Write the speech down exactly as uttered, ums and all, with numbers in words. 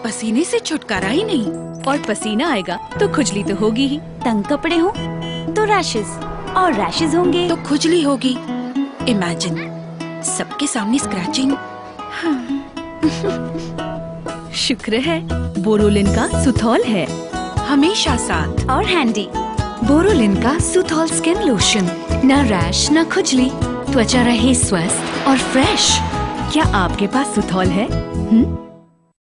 पसीने से छुटकारा ही नहीं। और पसीना आएगा तो खुजली तो होगी ही। तंग कपड़े हो तो रैशेज, और रैशेज होंगे तो खुजली होगी। इमेजिन सबके सामने स्क्रैचिंग। शुक्र है बोरोलिन का सुथौल है हमेशा साथ और हैंडी। बोरोलिन का सुथौल स्किन लोशन, न रैश न खुजली, त्वचा रहे स्वस्थ और फ्रेश। क्या आपके पास सुथौल है? हुँ?